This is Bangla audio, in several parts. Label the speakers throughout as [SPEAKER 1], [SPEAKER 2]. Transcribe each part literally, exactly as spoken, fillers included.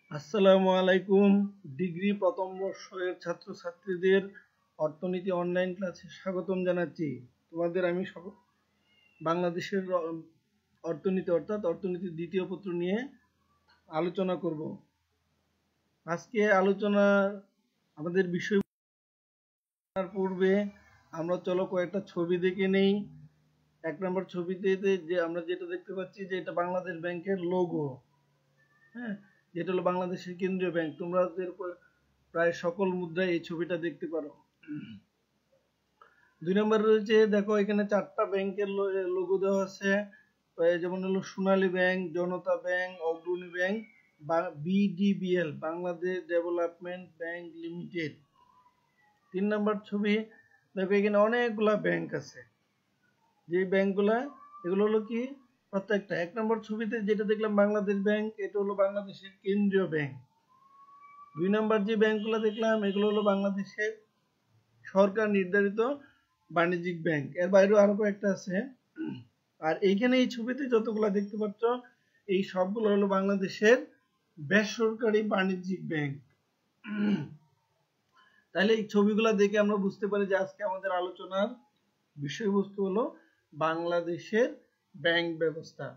[SPEAKER 1] আসসালামু আলাইকুম। ডিগ্রি প্রথম বর্ষের ছাত্রছাত্রীদের অর্থনীতি অনলাইন ক্লাসে স্বাগতম জানাচ্ছি। তোমাদের আমি বাংলাদেশের অর্থনীতি অর্থাৎ অর্থনীতির দ্বিতীয় পত্র নিয়ে আলোচনা করব। আজকে আলোচনা আমাদের বিষয় পূর্বে আমরা চলো কয়েকটা ছবি দেখে নেই। এক নম্বর ছবিতে যে আমরা যেটা দেখতে পাচ্ছি যে এটা বাংলাদেশ ব্যাংকের লোগো, হ্যাঁ, যেটা হলো বাংলাদেশের কেন্দ্রীয় ব্যাংক। তোমরা প্রায় সকল মুদ্রায় এই ছবিটা দেখতে পারো। দুই নম্বর রয়েছে, দেখো এখানে চারটা ব্যাংকের লোগো দেওয়া আছে, যেমন হলো Sonali bank, Janata bank, Agrani bank, BDBL Bangladesh development bank limited. তিন নম্বর ছবি, দেখো এখানে অনেকগুলা ব্যাংক আছে। যে ব্যাংকগুলা এগুলো হলো কি প্রত্যেকটা। এক নম্বর ছবিতে যেটা দেখলাম বাংলাদেশ ব্যাংক, এটা হলো বাংলাদেশের কেন্দ্রীয় ব্যাংক। দুই নম্বর যে ব্যাংকগুলো দেখলাম এগুলো হলো বাংলাদেশের সরকার নির্ধারিত বাণিজ্যিক ব্যাংক। এর বাইরেও আরো কয়েকটা আছে। আর এইখানে এই ছবিতে যতগুলো দেখতে পাচ্ছ এই সবগুলো হলো বাংলাদেশের বেসরকারি বাণিজ্যিক ব্যাংক। তাহলে এই ছবিগুলো দেখে আমরা বুঝতে পারি যে আজকে আমাদের আলোচনার বিষয়বস্তু হলো বাংলাদেশের ব্যাংক ব্যবস্থা।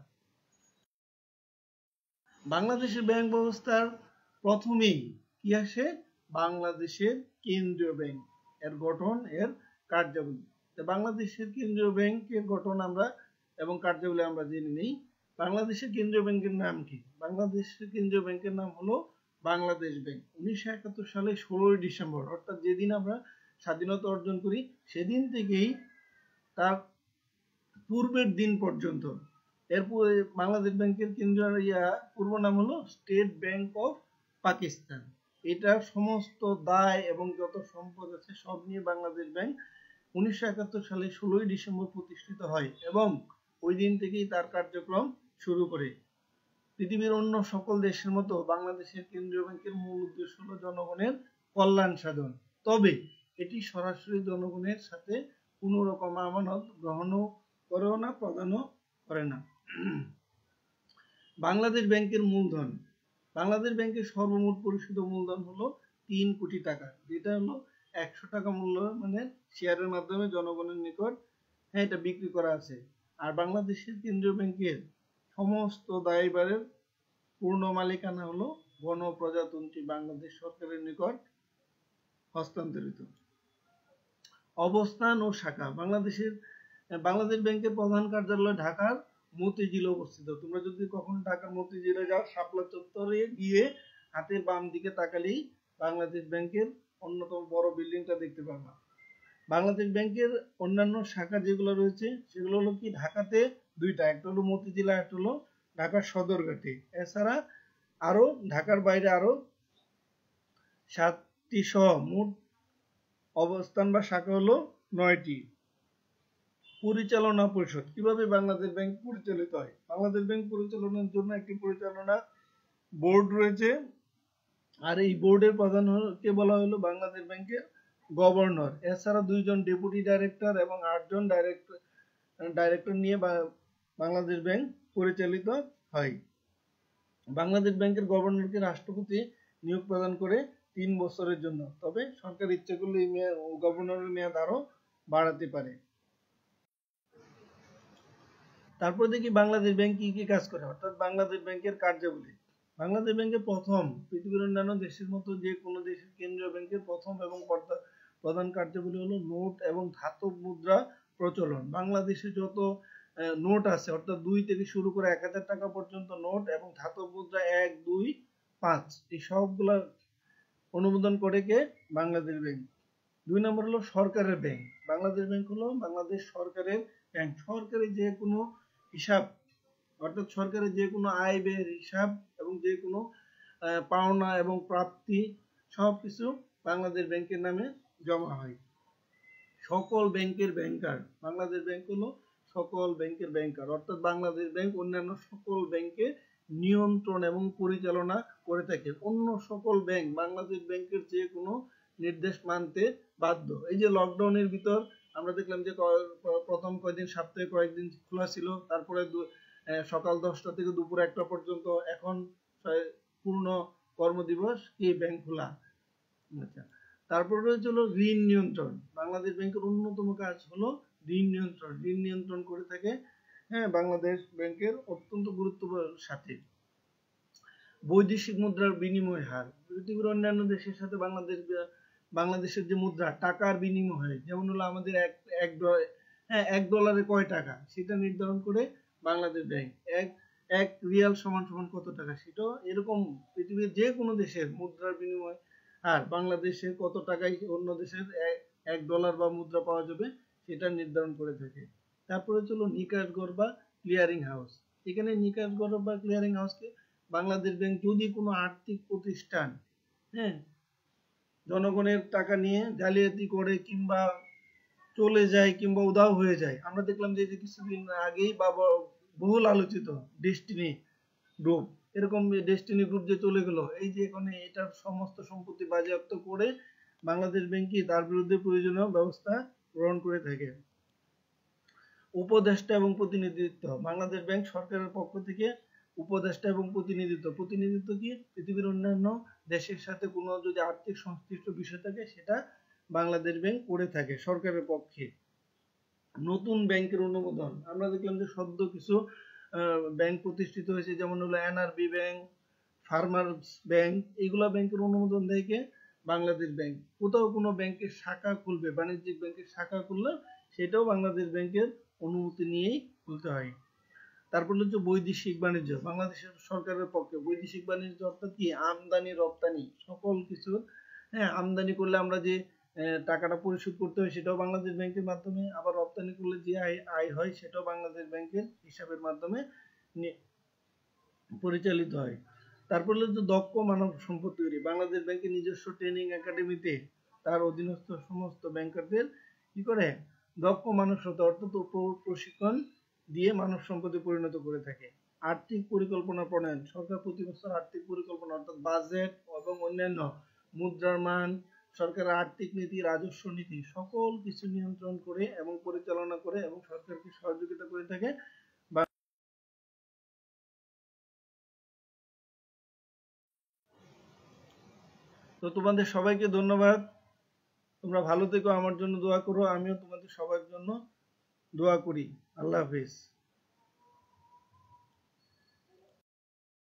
[SPEAKER 1] বাংলাদেশের ব্যাংক ব্যবস্থার প্রথমেই কি আসে? বাংলাদেশের কেন্দ্রীয় ব্যাংক, এর গঠন, এর কার্যাবলী। বাংলাদেশের কেন্দ্রীয় ব্যাংকের গঠন আমরা এবং কার্যাবলী আমরা জেনে নিই। বাংলাদেশের কেন্দ্রীয় ব্যাংকের নাম কি? বাংলাদেশের কেন্দ্রীয় ব্যাংকের নাম হলো বাংলাদেশ ব্যাংক। উনিশশো একাত্তর সালে ষোলোই ডিসেম্বর, অর্থাৎ যেদিন আমরা স্বাধীনতা অর্জন করি সেদিন থেকেই তার পূর্বের দিন পর্যন্ত এরপরে বাংলাদেশ ব্যাংকের কেন্দ্রীয় ইয়া পূর্ব নাম হলো স্টেট ব্যাংক অফ পাকিস্তান। এটা সমস্ত দায় এবং যত সম্পদ আছে সব নিয়ে বাংলাদেশ ব্যাংক উনিশশো একাত্তর সালে ষোলোই ডিসেম্বর প্রতিষ্ঠিত হয় এবং ওই দিন থেকেই তার কার্যক্রম শুরু করে। পৃথিবীর অন্য সকল দেশের মতো বাংলাদেশের কেন্দ্রীয় ব্যাংকের মূল উদ্দেশ্য হলো জনগণের কল্যাণ সাধন। তবে এটি সরাসরি জনগণের সাথে কোনো রকম আমানত গ্রহণও করেও না, প্রদানও করে না। বাংলাদেশ ব্যাংকের মূলধন। বাংলাদেশ ব্যাংকের সর্বমোট পরিশোধিত মূলধন হলো তিন কোটি টাকা, যেটা হলো একশো টাকা মূল্য মানে শেয়ারের মাধ্যমে জনগণের নিকট হ্যাঁ এটা বিক্রি করা আছে। আর বাংলাদেশের কেন্দ্রীয় ব্যাংকের সমস্ত দায়ভারের পূর্ণ মালিকানা হলো গণপ্রজাতন্ত্রী বাংলাদেশ সরকারের নিকট হস্তান্তরিত। অবস্থান ও শাখা। বাংলাদেশের বাংলাদেশ ব্যাংকের প্রধান কার্যালয় ঢাকার মতিঝিলে অবস্থিত। তোমরা যদি কখনো ঢাকার মতিঝিলে যাও, শাপলা চত্বরে গিয়ে হাতের বাম দিকে তাকালেই বাংলাদেশ ব্যাংকের অন্যতম বড় বিল্ডিংটা দেখতে পাবা। বাংলাদেশ ব্যাংকের অন্যান্য শাখা যেগুলো রয়েছে সেগুলো হলো কি ঢাকাতে দুইটা, একটা হলো মতিঝিলে, একটা হলো ঢাকার সদরঘাটে। এছাড়া আরো ঢাকার বাইরে আরো সাতটি সহ মোট অবস্থান বা শাখা হলো নয়টি। পরিচালনা পরিষদ। কিভাবে বাংলাদেশ ব্যাংক পরিচালিত হয়? বাংলাদেশ ব্যাংক পরিচালনার জন্য একটি পরিচালনা বোর্ড রয়েছে, আর এই বোর্ডের প্রধান কে বলা হলো বাংলাদেশ ব্যাংকের গভর্নর। এছাড়া দুইজন ডেপুটি ডাইরেক্টর এবং আটজন ডাইরেক্টর ডাইরেক্টর নিয়ে বাংলাদেশ ব্যাংক পরিচালিত হয়। বাংলাদেশ ব্যাংকের গভর্নরকে রাষ্ট্রপতি নিয়োগ প্রদান করে তিন বছরের জন্য, তবে সরকার ইচ্ছে করলে এই গভর্নরের মেয়াদ আরো বাড়াতে পারে। তারপর দেখি বাংলাদেশ ব্যাংক কি কি কাজ করে, অর্থাৎ বাংলাদেশ ব্যাংকের কার্যাবলী। বাংলাদেশ ব্যাংকের প্রথম, পৃথিবীর অন্যান্য দেশের মতো যে কোনো দেশের কেন্দ্রীয় ব্যাংকের প্রথম এবং প্রধান কার্যাবলী হলো নোট এবং ধাতব মুদ্রা প্রচলন। বাংলাদেশে যত নোট আছে, অর্থাৎ দুই থেকে শুরু করে এক হাজার টাকা পর্যন্ত নোট এবং ধাতব মুদ্রা এক, দুই, পাঁচ, এই সবগুলা অনুমোদন করে কে? বাংলাদেশ ব্যাংক। দুই নম্বর হলো সরকারের ব্যাংক। বাংলাদেশ ব্যাংক হলো বাংলাদেশ সরকারের ব্যাংক। সরকারের যে কোনো হিসাব, অর্থাৎ সরকারের যে কোনো আয় ব্যয়ের হিসাব এবং যে কোনো পাওনা এবং প্রাপ্তি সবকিছু বাংলাদেশ ব্যাংকের নামে জমা হয়। সকল ব্যাংকের ব্যাংকার। বাংলাদেশ ব্যাংক হলো সকল ব্যাংকের ব্যাংকার, অর্থাৎ বাংলাদেশ ব্যাংক অন্যান্য সকল ব্যাংকে নিয়ন্ত্রণ এবং পরিচালনা করে থাকে। অন্য সকল ব্যাংক বাংলাদেশ ব্যাংকের যে কোনো নির্দেশ মানতে বাধ্য। এই যে লকডাউনের ভিতর আমরা দেখলাম যে প্রথম কয়েকদিন সপ্তাহে কয়েকদিন খোলা ছিল, তারপরে সকাল দশটা থেকে দুপুর একটা পর্যন্ত, এখন পূর্ণ কর্মদিবস কি ব্যাংক খোলা। আচ্ছা, তারপরে রয়েছে হলো ঋণ নিয়ন্ত্রণ। বাংলাদেশ ব্যাংকের অন্যতম কাজ হলো ঋণ নিয়ন্ত্রণ। ঋণ নিয়ন্ত্রণ করে থাকে হ্যাঁ বাংলাদেশ ব্যাংকের অত্যন্ত গুরুত্বপূর্ণ সাথে। বৈদেশিক মুদ্রার বিনিময় হার, পৃথিবীর অন্যান্য দেশের সাথে বাংলাদেশ বাংলাদেশের যে মুদ্রা টাকার বিনিময় হয়, যেমন হলো আমাদের এক এক হ্যাঁ এক ডলারে কয় টাকা সেটা নির্ধারণ করে বাংলাদেশ ব্যাংক। এক এক রিয়াল সমান সমান কত টাকা, সেটাও এরকম পৃথিবীর যে কোনো দেশের মুদ্রার বিনিময় আর বাংলাদেশের কত টাকায় অন্য দেশের এক ডলার বা মুদ্রা পাওয়া যাবে সেটা নির্ধারণ করে থাকে। তারপরে চলো নিকাশগড় বা ক্লিয়ারিং হাউস। এখানে নিকাশগড় বা ক্লিয়ারিং হাউসকে বাংলাদেশ ব্যাংক যদি কোনো আর্থিক প্রতিষ্ঠান হ্যাঁ জনগণের টাকা নিয়ে জালিয়াতি করে কিংবা চলে যায় কিংবা উধাও হয়ে যায়, আমরা দেখলাম যে কিছুদিন আগেই বা বহুল আলোচিত ডেস্টিনি গ্রুপ, এরকম ডেস্টিনি গ্রুপ যে চলে গেল, এই যে এখানে এটার সমস্ত সম্পত্তি বাজেয়াপ্ত করে বাংলাদেশ ব্যাংকই তার বিরুদ্ধে প্রয়োজনীয় ব্যবস্থা গ্রহণ করে থাকে। উপদেষ্টা এবং প্রতিনিধিত্ব, বাংলাদেশ ব্যাংক সরকারের পক্ষ থেকে উপদেষ্টা এবং প্রতিনিধিত্ব। প্রতিনিধিত্ব কি, পৃথিবীর অন্যান্য দেশের সাথে কোনো যদি আর্থিক সংশ্লিষ্ট বিষয় থাকে সেটা বাংলাদেশ ব্যাংক করে থাকে সরকারের পক্ষে। নতুন ব্যাংকের অনুমোদন, আমরা দেখলাম যে সদ্য কিছু ব্যাংক প্রতিষ্ঠিত হয়েছে, যেমন হলো এনআরবি ব্যাংক, ফার্মার্স ব্যাংক, এইগুলা ব্যাংকের অনুমোদন দেয় কে, বাংলাদেশ ব্যাংক। কোথাও কোনো ব্যাংকের শাখা খুলবে, বাণিজ্যিক ব্যাংকের শাখা খুললে সেটাও বাংলাদেশ ব্যাংকের অনুমতি নিয়েই খুলতে হয়। তারপর হচ্ছে বৈদেশিক বাণিজ্য, বাংলাদেশের সরকারের পক্ষে বৈদেশিক বাণিজ্য অর্থাৎ কি, আমদানি রপ্তানি সকল কিছু হ্যাঁ আমদানি করলে আমরা যে টাকাটা পরিশোধ করতে হয় সেটাও বাংলাদেশ ব্যাংকের মাধ্যমে, আবার রপ্তানি করলে যে আয় আয় হয় সেটাও বাংলাদেশ ব্যাংকের হিসাবের মাধ্যমে পরিচালিত হয়। তারপর হচ্ছে দক্ষ মানব সম্পদ তৈরি, বাংলাদেশ ব্যাংকের নিজস্ব ট্রেনিং একাডেমিতে তার অধীনস্থ সমস্ত ব্যাংকারদের কি করে দক্ষ মানব সম্পদ অর্থাৎ প্রশিক্ষণ দিয়ে মানব সম্পদে পরিণত করে থাকে। আর্থিক পরিকল্পনা প্রণয়ন, সরকার প্রতি বছর আর্থিক পরিকল্পনা অর্থাৎ বাজেট এবং অন্যান্য মুদ্রার মান, সরকারের আর্থিক নীতি, রাজস্ব নীতি সকল কিছু নিয়ন্ত্রণ করে এবং পরিচালনা করে এবং সরকারকে সহযোগিতা করে থাকে। তো তোমাদের সবাইকে ধন্যবাদ, তোমরা ভালো থেকো, আমার জন্য দোয়া করো, আমিও তোমাদের সবার জন্য দোয়া করি। আল্লাহ হাফেজ।